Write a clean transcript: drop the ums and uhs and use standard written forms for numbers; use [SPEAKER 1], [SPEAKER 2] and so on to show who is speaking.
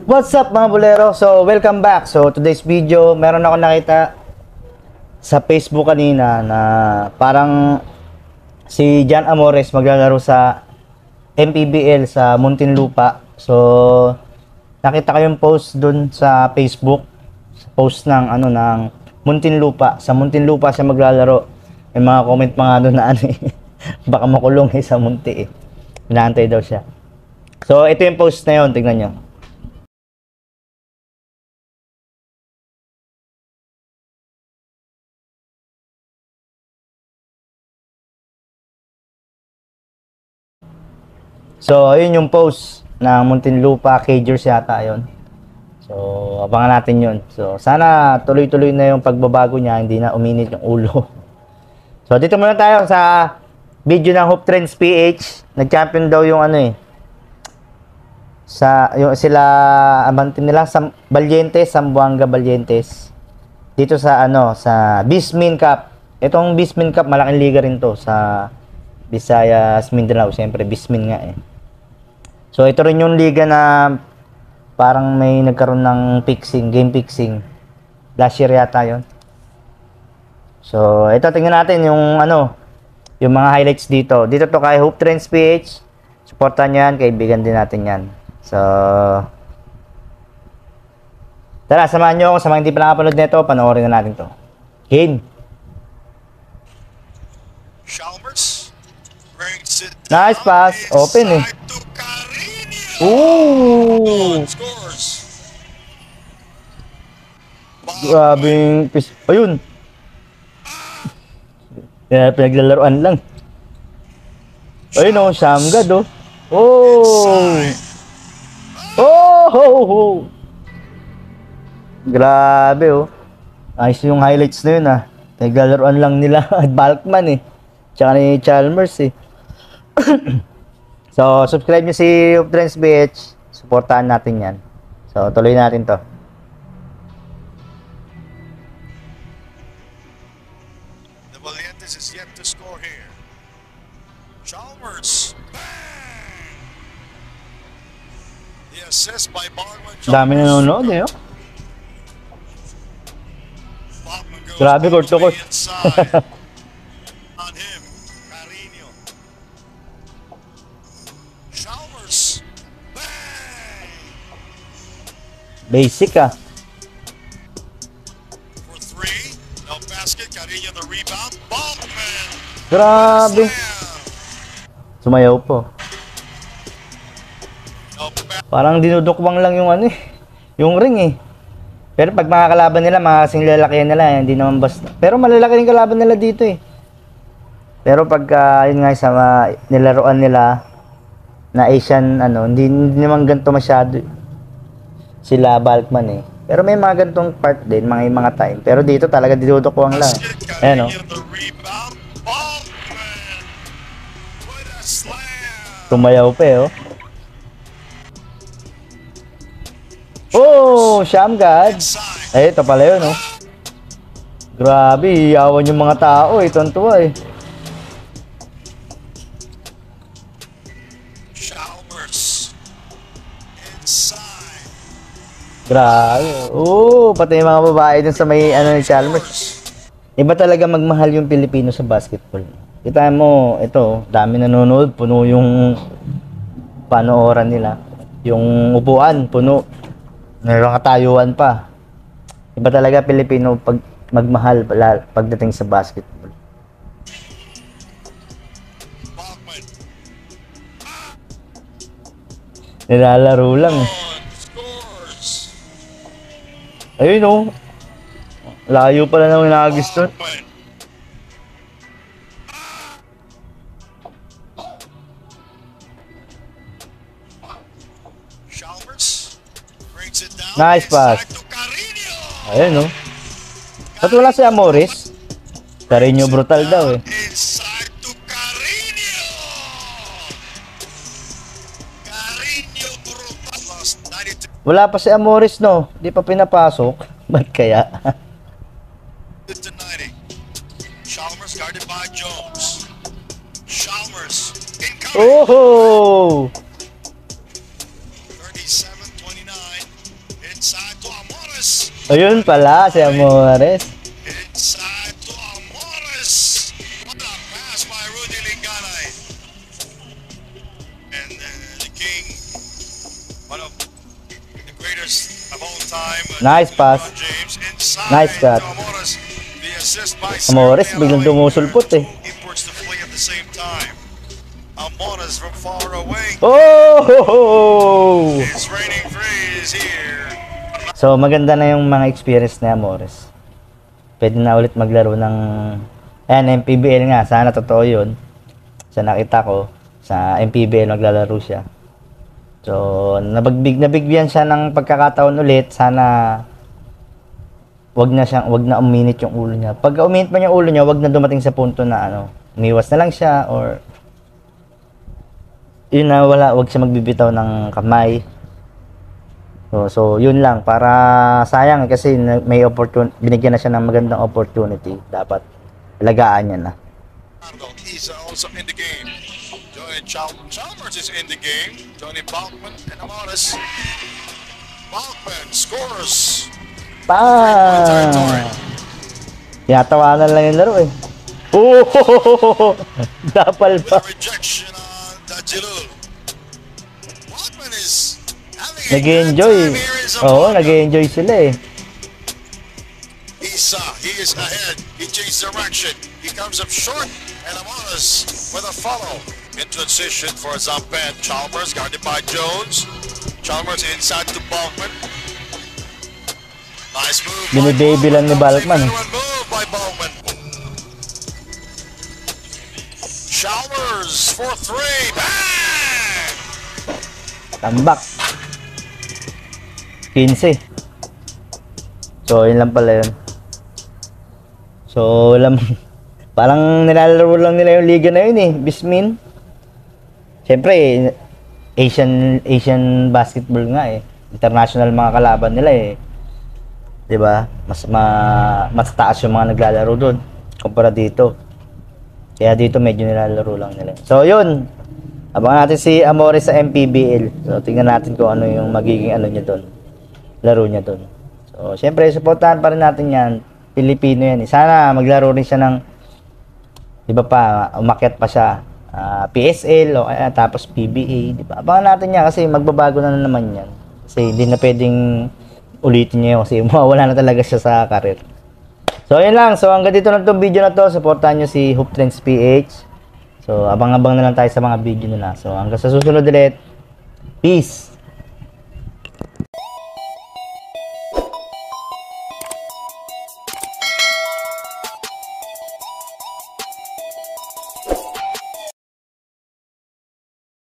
[SPEAKER 1] What's up mga bolero? So, welcome back. So, today's video, meron ako nakita sa Facebook kanina na parang si Jan Amores maglalaro sa MPBL sa Muntinlupa. So, nakita ko yung post dun sa Facebook. Post ng ng Muntinlupa. Sa Muntinlupa siya maglalaro. May mga comment mga doon na baka makulong sa Munti eh. Inaantay daw siya. So, ito yung post na yun. Tingnan nyo. So, ayun yung post ng Muntinlupa Cagers yata yun. So, abangan natin yun. So, sana tuloy-tuloy na yung pagbabago niya, hindi na uminit yung ulo. So, dito muna tayo sa video ng Hoop Trends PH. Nag-champion daw yung sila abantin nila sa Valientes, Zamboanga Valientes. Dito sa sa Bismin Cup. Itong Bismin Cup, malaking liga rin to sa Visayas, Mindanao. Siyempre, Bismin nga eh. So, ito rin yung liga na parang may nagkaroon ng fixing, game fixing. Last year yata yun. So, ito, tingnan natin yung yung mga highlights dito. Dito to kay Hoop Trends PH. Supportan nyo yan, kaibigan din natin yan. So, tara, samahan nyo ako sa mga hindi pa nakapanood nito. Panoorin na natin to. Game. Nice pass. Open eh. Ooh! Grabing ayun. Pinaglalaroan lang. Ayun oh, Shamgad oh. Oh! Oh! Grabe oh. Ayos yung highlights na yun ah. Pinaglalaroan lang nila at Balkman eh. Tsaka ni Chalmers eh. So, subscribe nyo si Hoop Trends PH. Supportahan natin yan. So, tuloy natin to.
[SPEAKER 2] The Valientes is yet to score here. Chalmers. The assist by Bogman.
[SPEAKER 1] Dami nanonood eh. Grabe, court to court.
[SPEAKER 2] On him, Carino. Chalmers. Bang!
[SPEAKER 1] Basic ah.
[SPEAKER 2] For three. No basket. Carino the rebound. Bogman.
[SPEAKER 1] Grabe. Sumayaw po.
[SPEAKER 2] No
[SPEAKER 1] Parang dinudukwang lang yung yung ring eh. Pero pag mga kalaban nila, mga kasing lalakihan nila, hindi naman basta. Pero malalaki rin kalaban nila dito eh. Pero pag yun nga sa nilaruan nila na Asian hindi naman ganito masyado sila Balkman eh. Pero may mga gantong part din, mga time. Pero dito talaga dinudukwang lang. Ayan oh. Tumayaw pa eh oh. Oh, Shamgad. Eh, ito pala yun, oh. Grabe, iyawan yung mga tao, eh. Tuwan-tuwa, eh.
[SPEAKER 2] Chalmers. Inside.
[SPEAKER 1] Grabe. Oh, pati yung mga babae dun sa may, ni Chalmers. Iba talaga magmahal yung Pilipino sa basketball. Kita mo, ito, dami nanonood. Puno yung panooran nila. Yung upuan, puno. Mayroong katayuan pa. Iba talaga Pilipino pag magmahal pagdating sa basketball. Nilalaro lang. Ayun oh. Layo pala nang nakagusto. Nice pass. Ayun oh. Ba't wala si Amores? Carino brutal daw eh. Wala pa si Amores no. Di pa pinapasok. Ba't kaya? Oh! Ayun pala, si Amores.
[SPEAKER 2] Inside to Amores. What a pass by Rudy Linganay. And the King, one of the greatest of all time.
[SPEAKER 1] Nice pass.
[SPEAKER 2] LeBron James inside
[SPEAKER 1] Nice cut.
[SPEAKER 2] to Amores. The assist by
[SPEAKER 1] Amores,
[SPEAKER 2] Sergio
[SPEAKER 1] biglang
[SPEAKER 2] allowing
[SPEAKER 1] dumusulpot eh.
[SPEAKER 2] two imports to flee at the same time. Amores from far away.
[SPEAKER 1] Oh!
[SPEAKER 2] It's raining threes here.
[SPEAKER 1] So, maganda na yung mga experience ni Amores. Pwede na ulit maglaro ng... Ayan, MPBL nga. Sana totoo yun. Sa nakita ko, sa MPBL maglalaro siya. So, nabigyan siya ng pagkakataon ulit. Sana wag na uminit yung ulo niya. Pag uminit pa yung ulo niya, wag na dumating sa punto na umiwas na lang siya or yun na wag siya magbibitaw ng kamay. So yun lang para sayang kasi may binigyan na siya ng magandang opportunity. Dapat alagaan niya na.
[SPEAKER 2] He's also in the game. Johnny Chalmers is in the game. Johnny Balkman and Amores. Balkman scores.
[SPEAKER 1] Tinatawanan lang yung laro eh. Oh! Dapal
[SPEAKER 2] With
[SPEAKER 1] pa.
[SPEAKER 2] a rejection on Dajilul. Balkman is having a good
[SPEAKER 1] Nag-enjoy.
[SPEAKER 2] time here in
[SPEAKER 1] Oo,
[SPEAKER 2] Zamboanga.
[SPEAKER 1] nag-enjoy sila eh.
[SPEAKER 2] He is ahead. He changed direction. He comes up short. And Amores with a follow. In transition for Zampen. Chalmers guarded by Jones. Chalmers inside to Balkman. Nice move.
[SPEAKER 1] Binibaby lang ni Balkman.
[SPEAKER 2] Move by Balkman. Chalmers for three. Bang!
[SPEAKER 1] Tambak. 15. So, yun lang pala yun. So, parang nilalaro lang nila yung liga na yun eh. Bismin. Siyempre, Asian basketball nga eh. International mga kalaban nila eh. 'Di ba? Mas taas yung mga naglalaro doon kumpara dito. Kaya dito medyo nilalaro lang nila. So, yun. Abangan natin si Amores sa MPBL. So, tingnan natin kung ano yung magiging niya doon. Laro niya doon. So, syempre, supportahan pa rin natin yan. Pilipino yan. Sana maglaro rin siya ng, di ba pa, umakyat pa siya. PSL o kaya tapos PBA. Di ba? Abangan natin yan kasi magbabago na naman yan. Kasi hindi na pwedeng ulitin niya yun kasi mawawala na talaga siya sa career. So, yun lang. So, hanggang dito lang itong video na to. Supportahan nyo si Hoop Trends PH. So, abang-abang na lang tayo sa mga video nila. So, hanggang sa susunod ulit. Peace!